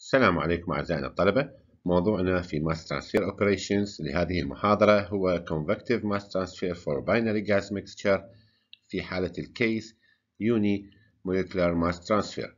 السلام عليكم أعزائنا الطلبة. موضوعنا في Mass Transfer Operations لهذه المحاضرة هو Convective Mass Transfer for Binary Gas Mixture في حالة الكيس Unimolecular Mass Transfer.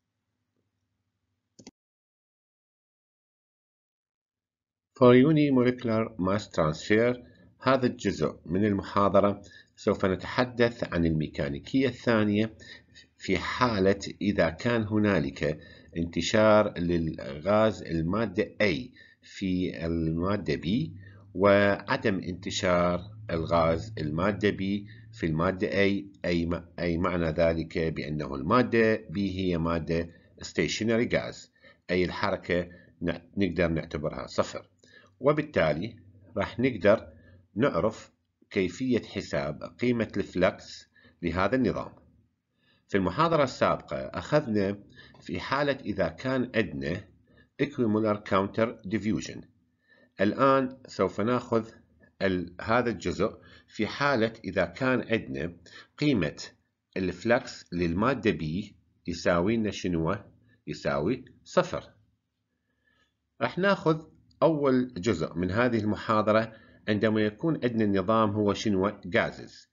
For Unimolecular Mass Transfer هذا الجزء من المحاضرة سوف نتحدث عن الميكانيكية الثانية في حالة إذا كان هنالك انتشار للغاز المادة A في المادة B وعدم انتشار الغاز المادة B في المادة A أي معنى ذلك بأنه المادة B هي مادة stationary gas أي الحركة نقدر نعتبرها صفر، وبالتالي راح نقدر نعرف كيفية حساب قيمة الفلكس لهذا النظام. في المحاضرة السابقة أخذنا في حالة إذا كان عندنا equimolar counter diffusion. الآن سوف نأخذ هذا الجزء في حالة إذا كان عندنا قيمة الفلكس للمادة B يساوي لنا شنو؟ يساوي صفر. راح ناخذ أول جزء من هذه المحاضرة عندما يكون عندنا النظام هو شنو؟ gases.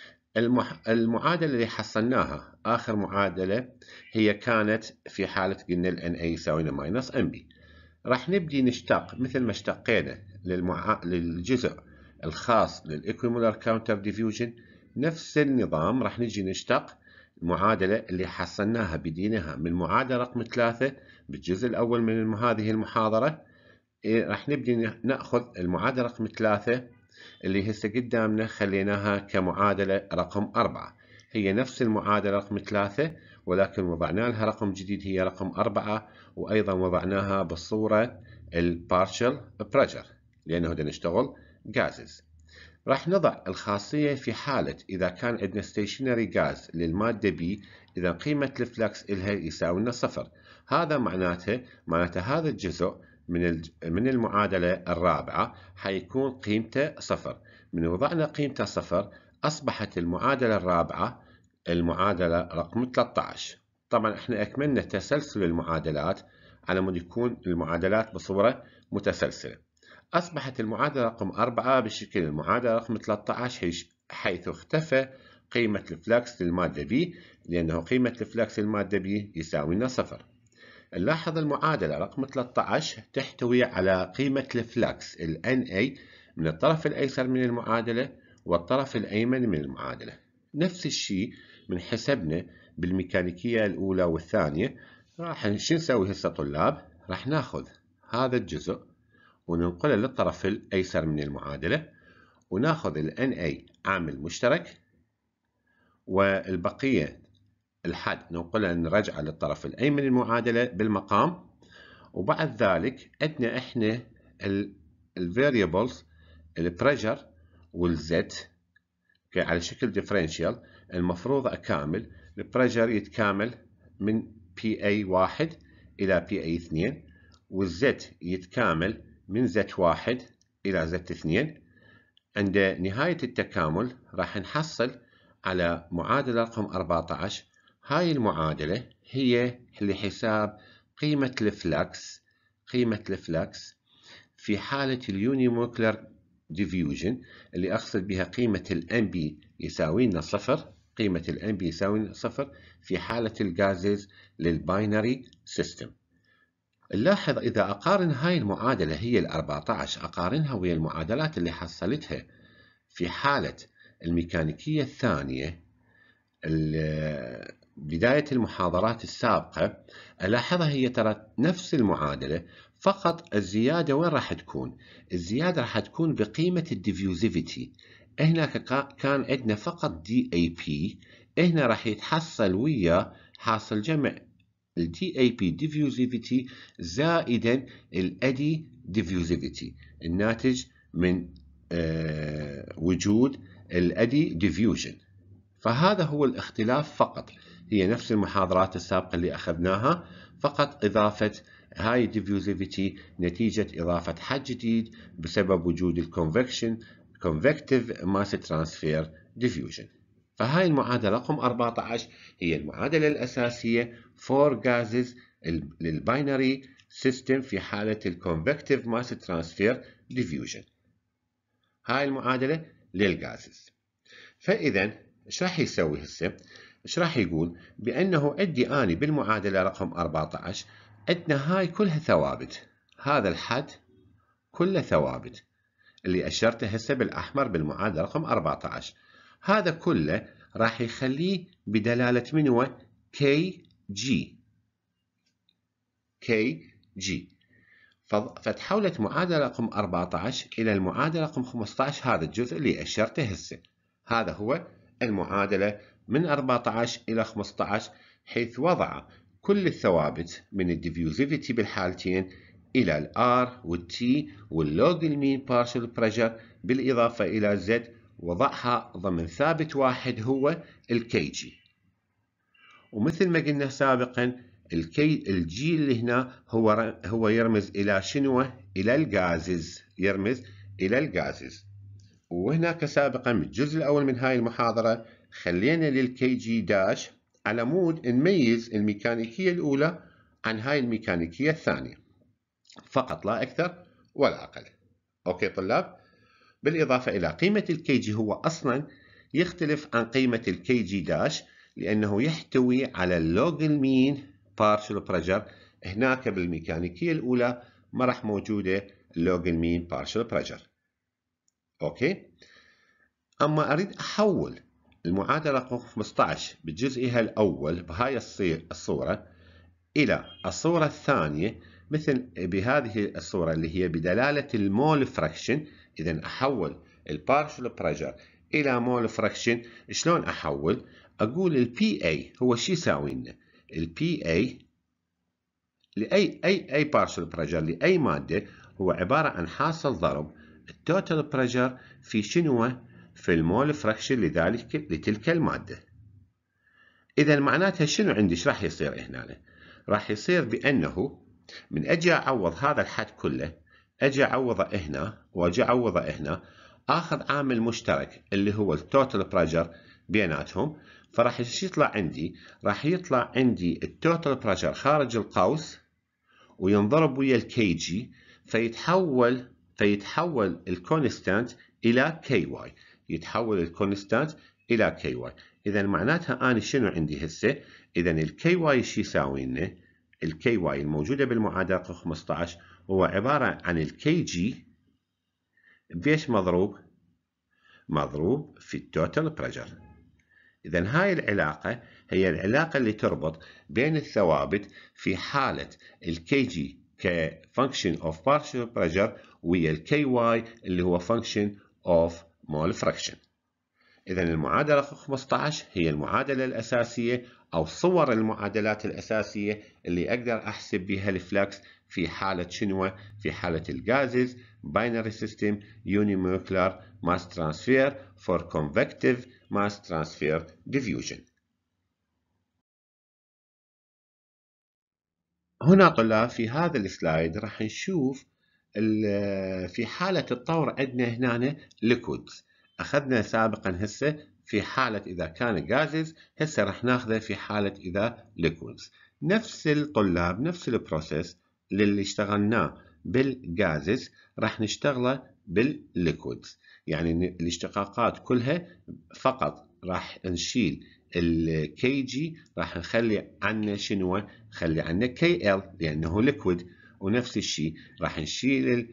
المعادلة اللي حصلناها آخر معادلة هي كانت في حالة قلنا ال Na يساوي لنا -Mb. راح نبدي نشتق مثل ما اشتقينا للجزء الخاص للإكويمولار كاونتر ديفيوجن، نفس النظام راح نجي نشتق المعادلة اللي حصلناها بديناها من المعادلة رقم 3 بالجزء الأول من هذه المحاضرة. راح نبدي نأخذ المعادلة رقم 3 اللي هسه قدامنا خليناها كمعادلة رقم 4، هي نفس المعادلة رقم 3 ولكن وضعنا لها رقم جديد هي رقم 4، وأيضا وضعناها بالصورة البارشل بريشر لأنه بدنا نشتغل gases. راح نضع الخاصية في حالة إذا كان عندنا stationary gas للمادة B إذا قيمة الفلكس إلها يساوي لنا صفر. هذا معناته هذا الجزء من المعادلة الرابعة حيكون قيمته صفر. من وضعنا قيمته صفر أصبحت المعادلة الرابعة المعادلة رقم 13. طبعا احنا أكملنا تسلسل المعادلات على مود يكون المعادلات بصورة متسلسلة. أصبحت المعادلة رقم 4 بشكل المعادلة رقم 13 حيث اختفى قيمة الفلكس للمادة B لأنه قيمة الفلكس للمادة B يساوي لنا صفر. نلاحظ المعادلة رقم 13 تحتوي على قيمة الفلكس ال Na من الطرف الأيسر من المعادلة والطرف الأيمن من المعادلة. نفس الشيء من حسبنا بالميكانيكية الأولى والثانية. راح شو نسوي هسه طلاب؟ راح ناخذ هذا الجزء وننقله للطرف الأيسر من المعادلة وناخذ ال Na عامل مشترك والبقية الحد ننقله نرجعه للطرف الأيمن من المعادلة بالمقام. وبعد ذلك عندنا احنا الفاريبلز البريشر والزت على شكل ديفرنشيال. المفروض أكامل البريشر يتكامل من PA1 إلى PA2 والزت يتكامل من Z1 إلى Z2. عند نهاية التكامل راح نحصل على معادلة رقم 14. هاي المعادلة هي لحساب قيمة الفلكس في حالة اليونيمولكولار ديفيوجن اللي أقصد بها قيمة الMb يساوي لنا صفر. قيمة الMb يساوي لنا صفر في حالة الغازز للباينري سيستم. نلاحظ إذا أقارن هاي المعادلة هي 14 أقارنها ويا المعادلات اللي حصلتها في حالة الميكانيكية الثانية بداية المحاضرات السابقة، ألاحظها هي ترى نفس المعادلة، فقط الزيادة وين راح تكون؟ الزيادة راح تكون بقيمة الديفيوزيفيتي. هناك كان عندنا فقط DAP، هنا راح يتحصل ويا حاصل جمع ال DAP diffusivity زائدا ال eddy diffusivity الناتج من وجود ال eddy diffusion. فهذا هو الاختلاف فقط، هي نفس المحاضرات السابقة اللي أخذناها، فقط إضافة هاي diffusivity نتيجة إضافة حد جديد بسبب وجود الconvection convective mass transfer diffusion. فهاي المعادلة رقم 14 هي المعادلة الأساسية for gases للباينري سيستم في حالة الكونفكتيف ماس ترانسفير ديفيوجن. هاي المعادلة للغازز. فإذا ايش راح يسوي هسه؟ ايش راح يقول؟ بأنه عندي أنا بالمعادلة رقم 14 عندنا هاي كلها ثوابت، هذا الحد كله ثوابت اللي أشرته هسه بالأحمر بالمعادلة رقم 14، هذا كله راح يخليه بدلالة من هو؟ كي جي. فتحولت معادلة رقم 14 إلى المعادلة رقم 15، هذا الجزء اللي أشرته هسه، هذا هو المعادلة من 14 إلى 15، حيث وضع كل الثوابت من الديفيوزيفيتي بالحالتين إلى الآر والتي واللوج المين بارشل بريشر بالإضافة إلى زد، وضعها ضمن ثابت واحد هو الكي جي. ومثل ما قلنا سابقا الجي اللي هنا هو يرمز إلى شنو؟ إلى الغازز، يرمز إلى الغازز. وهناك سابقا بالجزء الأول من هاي المحاضرة خلينا للكي جي داش على مود نميز الميكانيكية الأولى عن هاي الميكانيكية الثانية فقط، لا أكثر ولا أقل. أوكي طلاب؟ بالإضافة إلى قيمة الكي جي هو أصلا يختلف عن قيمة الكي جي داش لأنه يحتوي على اللوج المين بارشل بريشر، هناك بالميكانيكية الأولى ما راح موجودة اللوج المين بارشل بريشر. أوكي؟ أما أريد أحول المعادلة رقم 15 بجزئها الأول بهاي الصورة إلى الصورة الثانية مثل بهذه الصورة اللي هي بدلالة المول فراكشن. إذا أحول البارشل بريشر إلى مول فراكشن. شلون أحول؟ أقول البي اي هو شو يساوي لنا؟ البي اي لأي بارشل بريشر لأي مادة هو عبارة عن حاصل ضرب التوتال بريشر في شنو؟ في المول فراكشن لتلك المادة. إذا معناتها شنو عندي؟ ايش راح يصير هنا؟ راح يصير بأنه من أجي أعوض هذا الحد كله، أجي أعوضه هنا وأجي أعوضه هنا، آخذ عامل مشترك اللي هو التوتال بريشر بيناتهم، فراح يطلع عندي؟ راح يطلع عندي التوتال بريشر خارج القوس وينضرب ويا الكي جي، فيتحول الكونستانت إلى كي واي، يتحول الكونستانت إلى كي واي. إذا معناتها أنا شنو عندي هسه؟ إذا الكي واي شو يساوي لنا؟ الكي واي الموجودة بالمعادلة 15 هو عبارة عن الكي جي بيش مضروب في التوتال بريشر. إذا هاي العلاقة هي العلاقة اللي تربط بين الثوابت في حالة الكي جي كفانكشن اوف بارشل بريشر ويا الكي واي اللي هو فانكشن اوف مول فراكشن. إذا المعادلة 15 هي المعادلة الأساسية أو صور المعادلات الأساسية اللي أقدر أحسب بها الفلكس في حالة شنو؟ في حالة الغازز binary system unimolecular mass transfer for convective mass transfer diffusion. هنا طلاب في هذا السلايد راح نشوف في حالة الطور عندنا هنا liquids، أخذنا سابقا هسه في حالة إذا كان غازز، هسه راح ناخذه في حالة إذا liquids. نفس الطلاب نفس البروسيس اللي اشتغلناه بالغازز راح نشتغله بالليكويدز، يعني الاشتقاقات كلها فقط راح نشيل الكي جي، راح نخلي عنا شنو؟ نخلي عنا كي ال لأنه ليكويد، ونفس الشيء راح نشيل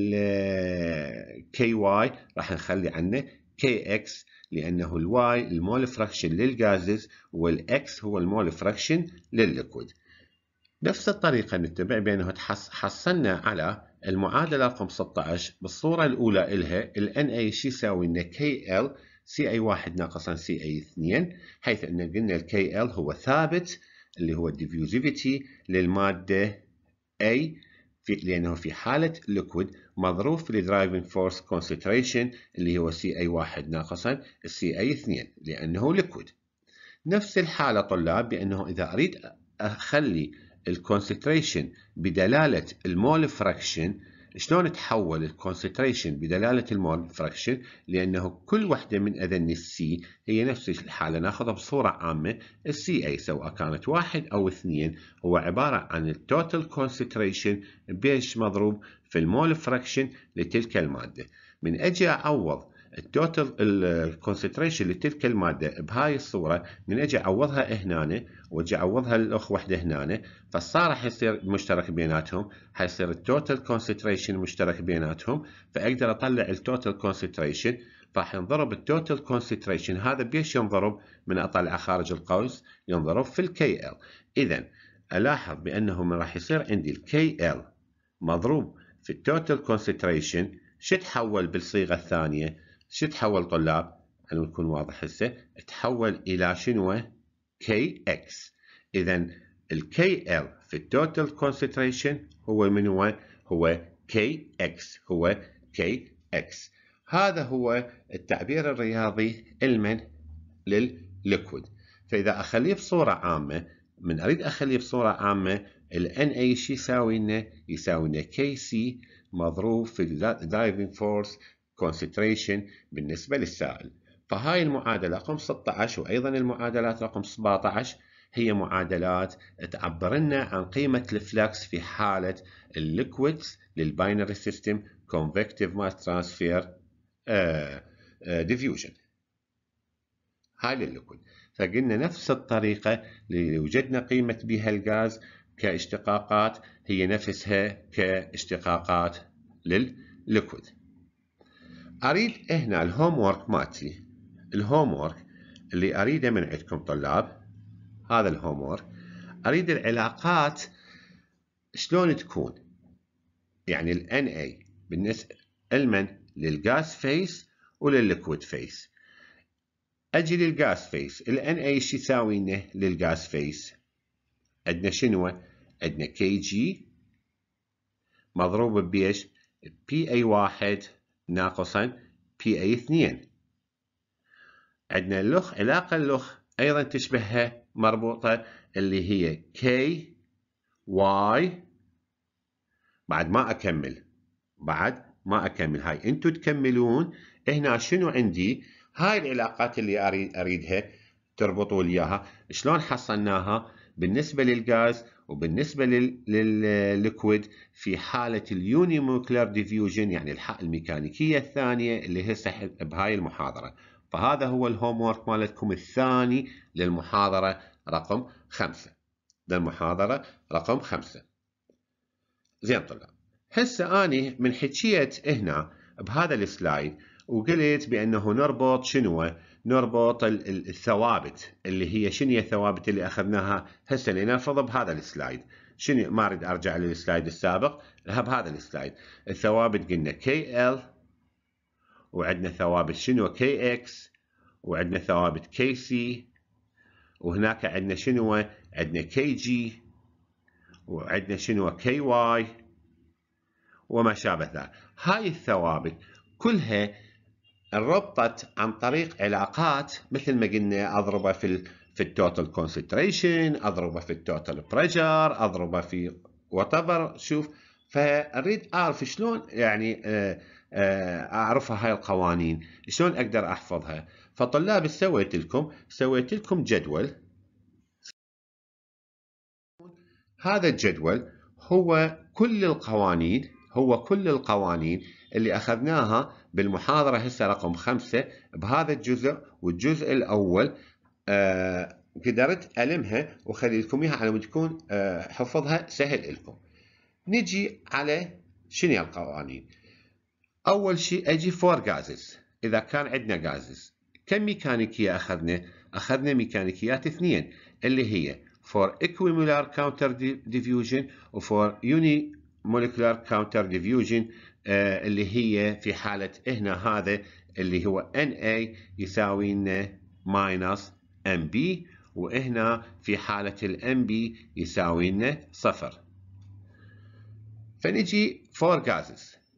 الكي واي، راح نخلي عنا كي اكس لأنه الواي المول فراكشن للغازز والإكس هو المول فراكشن للليكويد. نفس الطريقة نتبع بأنه حصلنا على المعادلة رقم 16 بالصورة الأولى إلها ال Na شو يساوي لنا KL CA1 ناقصا CA2، حيث أن قلنا ال KL هو ثابت اللي هو الديفيوزيفيتي للمادة A لأنه في حالة liquid مضروب في الدرايفنج فورس concentration اللي هو CA1 ناقصا CA2 لأنه liquid. نفس الحالة طلاب بأنه إذا أريد أخلي الكونسنتريشن بدلالة المول فراكشن شلون تحول الكونسنتريشن بدلالة المول فراكشن؟ لأنه كل وحدة من أذن السي هي نفس الحالة، ناخذها بصورة عامة. السي اي سواء كانت 1 أو 2 هو عبارة عن التوتال كونسنتريشن بيش مضروب في المول فراكشن لتلك المادة. من أجي أعوض التوتال الكونسنتريشن لتلك المادة بهاي الصورة، من أجي أعوضها هنا وأجي أعوضها الأخ وحدة هنا، فصار راح يصير مشترك بيناتهم، حيصير التوتال كونسنتريشن مشترك بيناتهم، فأقدر أطلع التوتال كونسنتريشن. فراح ينضرب التوتال كونسنتريشن هذا بيش ينضرب من أطلع خارج القوس، ينضرب في الكي ال. إذا ألاحظ بأنه من راح يصير عندي الكي ال مضروب في التوتال كونسنتريشن. شو تحول بالصيغة الثانية؟ شو تحول طلاب؟ خلينا نكون واضح هسه، تحول إلى شنو؟ كي اكس. إذا الكي ال في التوتال كونسنتريشن هو من هو كي اكس، هو كي اكس. هذا هو التعبير الرياضي للليكويد. فإذا أخليه بصورة عامة، من أريد أخليه بصورة عامة، ال Na شو يساوي لنا؟ يساوي لنا Kc مضروب في الدرايفنج فورس كونسنتريشن بالنسبة للسائل. فهاي المعادلة رقم 16 وأيضا المعادلات رقم 17 هي معادلات تعبر لنا عن قيمة الفلكس في حالة الليكويدز للباينري سيستم convective mass transfer diffusion. هاي للليكويد. فقلنا نفس الطريقة اللي وجدنا قيمة بها الغاز كاشتقاقات هي نفسها كاشتقاقات للليكويد. أريد هنا الهوم وورك مالتي، الهوم وورك اللي أريده من عندكم طلاب، هذا الهوم وورك. أريد العلاقات شلون تكون، يعني ال Na بالنسبة للغاز فيس وللليكويد فيس. أجي للغاز فيس، ال Na ايش يساوي لنا للغاز فيس؟ عندنا شنو؟ عندنا كي جي مضروب بيش؟ بي اي 1 ناقصا بي اي 2. عندنا اللخ، علاقة اللخ أيضا تشبهها مربوطة اللي هي كي واي. بعد ما أكمل هاي أنتوا تكملون. هنا شنو عندي؟ هاي العلاقات اللي أريدها تربطوا لي إياها. شلون حصلناها بالنسبة للغاز وبالنسبة للليكويد في حالة اليونيمولكيولار ديفيوجن، يعني الميكانيكية الثانية اللي هسه بهاي المحاضرة. فهذا هو الهوم وورك مالتكم الثاني للمحاضرة رقم 5. للمحاضرة رقم 5. زين طلاب، هسه أني من حكيت هنا بهذا السلايد وقلت بأنه نربط شنو؟ نربط الثوابت اللي هي شنو الثوابت اللي أخذناها هسه لنفرض بهذا السلايد. شنو؟ ما أريد أرجع للسلايد السابق، بهذا السلايد الثوابت قلنا KL، وعندنا ثوابت شنو؟ KX، وعندنا ثوابت KC، وهناك عندنا شنو؟ عندنا KG، وعندنا شنو؟ KY وما شابه ذلك. هاي الثوابت كلها انربطت عن طريق علاقات، مثل ما قلنا اضربه في التوتال كونسنتريشن، اضربه في التوتال بريشر، اضربه في whatever. شوف، فاريد اعرف شلون يعني اعرفها هاي القوانين، شلون اقدر احفظها. فطلاب سويت لكم جدول. هذا الجدول هو كل القوانين اللي أخذناها بالمحاضرة هسه رقم 5 بهذا الجزء. والجزء الأول قدرت ألمها وخلي لكم إياها على ما تكون حفظها سهل لكم. نجي على شنو القوانين. أول شيء أجي فور غازز. إذا كان عندنا غازز كم ميكانيكية أخذنا ميكانيكيات 2 اللي هي for equimolar counter diffusion و for unimolecular counter diffusion اللي هي في حالة هنا هذا اللي هو Na يساوي لنا minus Mb، وهنا في حالة الMb يساوي لنا 0. فنجي for gases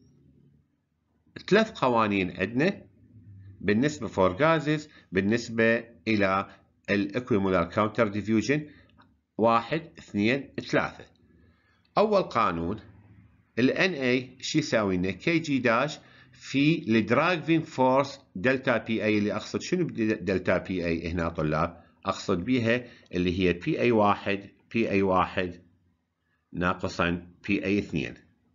3 قوانين عندنا بالنسبة for gases بالنسبة إلى equimolar counter diffusion. 1 2 3. أول قانون ال NA شو يساوي لنا؟ كي جي داش في الدرايفنج فورس دلتا بي اي. اللي اقصد شنو دلتا بي اي هنا طلاب؟ اقصد بيها اللي هي بي اي واحد بي اي واحد ناقصا بي اي 2.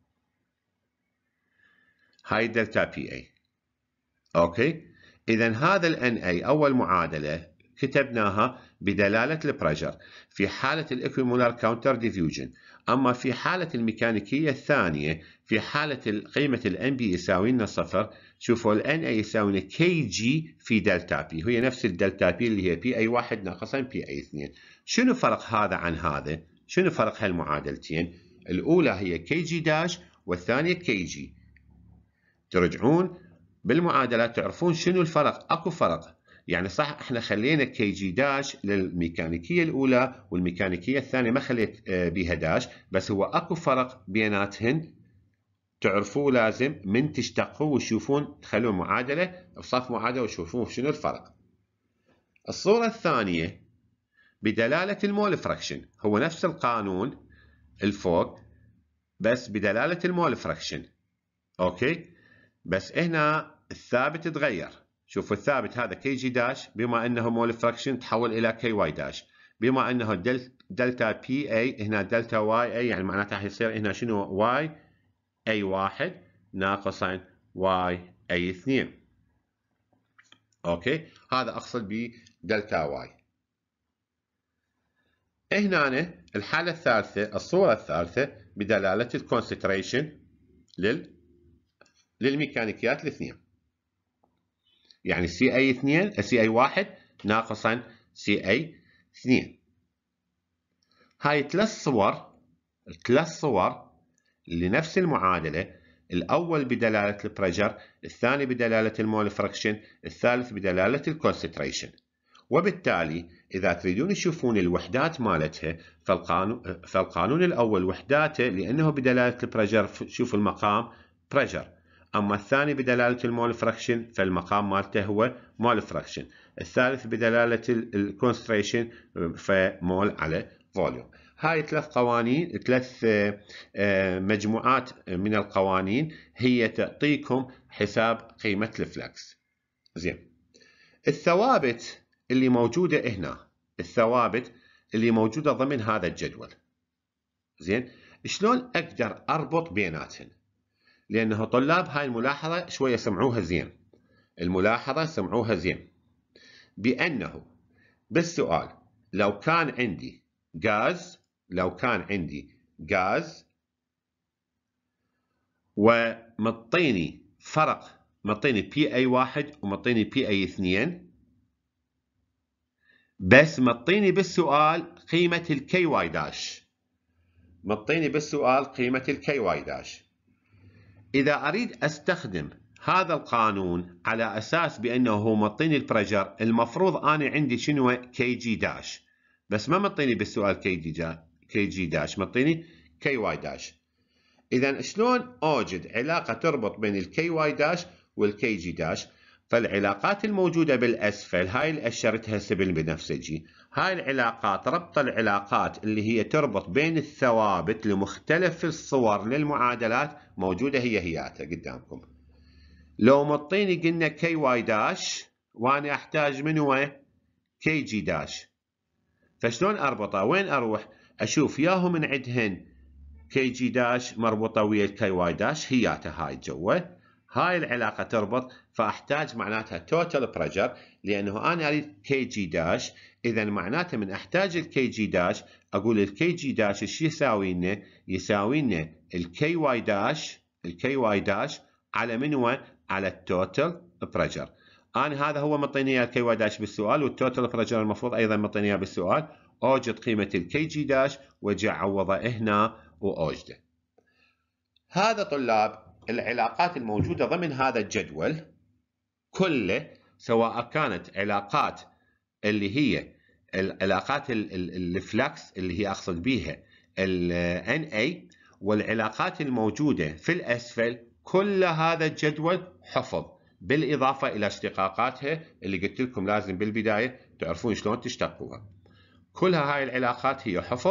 هاي دلتا بي اي. اوكي، اذا هذا ال NA اول معادله كتبناها بدلاله البريشر في حاله الايكويمولار كاونتر ديفيوجن. اما في حاله الميكانيكيه الثانيه، في حاله قيمه ال NB يساوي لنا صفر، شوفوا ال NA يساوي لنا كي جي في دلتا بي، هي نفس الدلتا بي اللي هي بي اي 1 ناقصا بي اي 2. شنو فرق هذا عن هذا؟ شنو فرق هالمعادلتين؟ الاولى هي كي جي داش والثانيه كي جي. ترجعون بالمعادلات تعرفون شنو الفرق. اكو فرق، يعني صح احنا خلينا كي جي داش للميكانيكيه الاولى والميكانيكيه الثانيه ما خليت بيها داش، بس هو اكو فرق بيناتهن تعرفوه لازم من تشتقوا وتشوفون، تخلون معادله بصف معادله وتشوفون شنو الفرق. الصوره الثانيه بدلاله المول فراكشن، هو نفس القانون الفوق بس بدلاله المول فراكشن. اوكي، بس هنا الثابت تغير. شوفوا الثابت هذا كي جي داش بما انه مول فراكشن تحول الى كي واي داش، بما انه دلتا بي اي هنا دلتا واي اي، يعني معناتها راح يصير هنا شنو؟ واي اي 1 ناقصا واي اي 2. اوكي، هذا اقصد بدلتا واي. هنا الحالة الثالثة، الصورة الثالثة بدلالة الكونسنتريشن للميكانيكيات الاثنين، يعني سي اي 2 سي اي 1 ناقصا سي اي 2. هاي ثلاث صور لنفس المعادلة. الأول بدلالة البريشر، الثاني بدلالة المول فراكشن، الثالث بدلالة الكونسنتريشن. وبالتالي إذا تريدون تشوفون الوحدات مالتها فالقانون الأول وحداته لأنه بدلالة البريشر، شوفوا المقام بريشر. أما الثاني بدلالة المول فراكشن فالمقام مالته هو مول فراكشن. الثالث بدلالة الكونسنتريشن فمول على فوليوم. هاي ثلاث قوانين، ثلاث مجموعات من القوانين هي تعطيكم حساب قيمة الفلكس. زين، الثوابت اللي موجودة هنا، الثوابت اللي موجودة ضمن هذا الجدول، زين شلون أقدر أربط بيناتهن؟ لأنه طلاب هاي الملاحظة شوية سمعوها زين، الملاحظة سمعوها زين، بأنه بالسؤال لو كان عندي غاز ومطيني فرق، مطيني بي اي 1 ومطيني بي اي 2، بس مطيني بالسؤال قيمة الكي واي داش، مطيني بالسؤال قيمة الكي واي داش. إذا أريد أستخدم هذا القانون على أساس بأنه هو مطيني البريشر، المفروض أنا عندي شنو؟ كي جي داش، بس ما مطيني بالسؤال كي جي داش، مطيني كي واي داش. إذا شلون أوجد علاقة تربط بين الكي واي داش والكي جي داش؟ فالعلاقات الموجودة بالأسفل هاي اللي أشرتها سبل بنفسجي، هاي العلاقات ربط العلاقات اللي هي تربط بين الثوابت لمختلف الصور للمعادلات موجودة هياتها قدامكم. لو مطيني قلنا كي واي داش وأنا أحتاج من هو كي جي داش، فشلون أربطها؟ وين أروح أشوف ياهو من عندهن كي جي داش مربوطة ويا الكي واي داش هياتها هاي جوا، هاي العلاقة تربط، فأحتاج معناتها توتال بريشر، لأنه أنا أريد كي جي داش. إذا معناته من أحتاج الكي جي داش أقول الكي جي داش إيش يساوي لنا؟ يساوي لنا الكي واي داش على من هو؟ على التوتال بريشر. أنا هذا هو مطيني إياه الكي واي داش بالسؤال، والتوتال بريشر المفروض أيضا مطيني إياه بالسؤال. أوجد قيمة الكي جي داش وأجي أعوضه هنا وأوجده. هذا طلاب العلاقات الموجودة ضمن هذا الجدول كله، سواء كانت علاقات اللي هي العلاقات الفلكس اللي هي أقصد بيها ال NA، والعلاقات الموجودة في الأسفل، كل هذا الجدول حفظ بالإضافة إلى اشتقاقاتها اللي قلت لكم لازم بالبداية تعرفون شلون تشتقوها. كلها هاي العلاقات هي حفظ،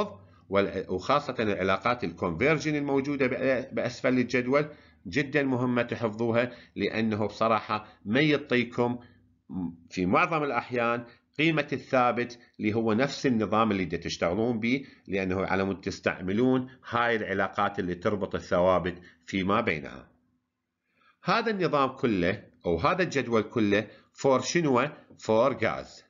وخاصة العلاقات الكونفرجن الموجودة بأسفل الجدول جدا مهمة تحفظوها، لأنه بصراحة ما يعطيكم في معظم الأحيان قيمة الثابت اللي هو نفس النظام اللي تشتغلون به، لأنه على مود تستعملون هاي العلاقات اللي تربط الثوابت فيما بينها. هذا النظام كله أو هذا الجدول كله فور شنو؟ فور غاز.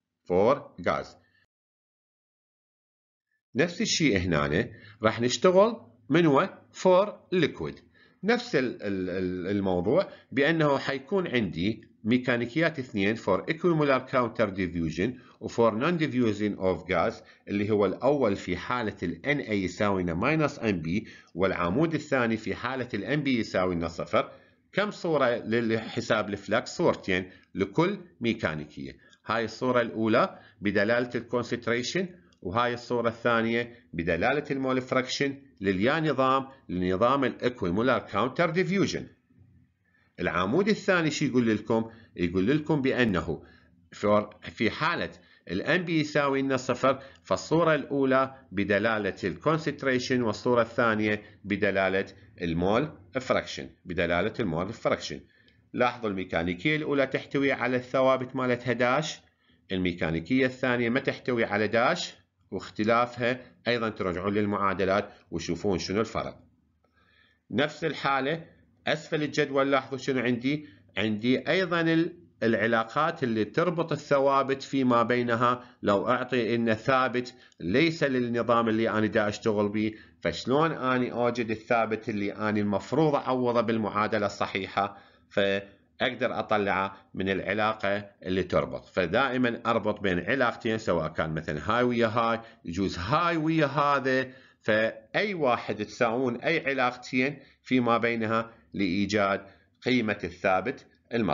نفس الشيء هنا راح نشتغل منو؟ فور ليكويد. نفس الموضوع بأنه حيكون عندي ميكانيكيات اثنين for equimolar counter diffusion و for non-diffusing of gas، اللي هو الأول في حالة ال Na يساوي -Nb، والعمود الثاني في حالة ال Nb يساوي 0. كم صورة لحساب الفلكس؟ صورتين لكل ميكانيكية. هاي الصورة الأولى بدلالة الكونسنتريشن، وهاي الصورة الثانية بدلالة المول فراكشن لنظام الايكويمولار كاونتر ديفيوجن. العمود الثاني شو يقول لكم؟ يقول لكم بأنه في حالة الان بي يساوي 0، فالصورة الأولى بدلالة الكونسنتريشن والصورة الثانية بدلالة المول فراكشن. لاحظوا الميكانيكية الأولى تحتوي على الثوابت مالتها داش، الميكانيكية الثانية ما تحتوي على داش، واختلافها أيضا ترجعون للمعادلات وشوفون شنو الفرق. نفس الحالة أسفل الجدول لاحظوا شنو عندي أيضا العلاقات اللي تربط الثوابت فيما بينها. لو أعطي إن ثابت ليس للنظام اللي أنا دا أشتغل به، فشلون أني أوجد الثابت اللي أنا المفروض أعوضه بالمعادلة الصحيحة؟ فأقدر أطلعه من العلاقة اللي تربط. فدائما أربط بين علاقتين، سواء كان مثلا هاي ويا هاي، يجوز هاي ويا هذا، فأي واحد تساوون أي علاقتين فيما بينها لإيجاد قيمة الثابت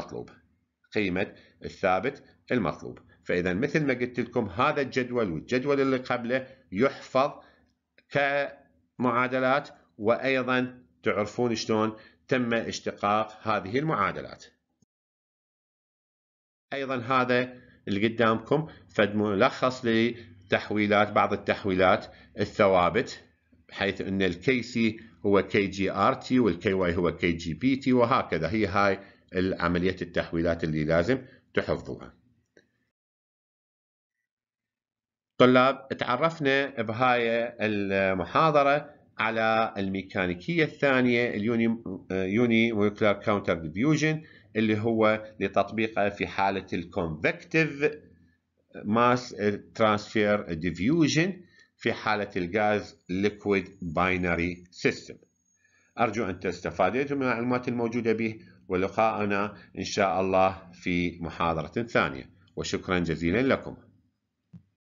المطلوب. فإذا مثل ما قلت لكم هذا الجدول والجدول اللي قبله يحفظ كمعادلات، وأيضا تعرفون شلون تم اشتقاق هذه المعادلات. أيضا هذا اللي قدامكم فد ملخص لتحويلات بعض التحويلات الثوابت، بحيث أن الكي سي هو كي جي ار تي والكي واي هو كي جي بي تي، وهكذا. هي هاي العملية التحويلات اللي لازم تحفظوها. طلاب، تعرفنا بهاي المحاضرة على الميكانيكية الثانية اليوني مولكيولار كاونتر ديفيوجن، اللي هو لتطبيقه في حالة الكونفكتيف ماس ترانسفير ديفيوجن في حالة الغاز ليكويد باينري سيستم. أرجو أن تستفادوا من المعلومات الموجودة به، ولقاءنا إن شاء الله في محاضرة ثانية، وشكرا جزيلا لكم.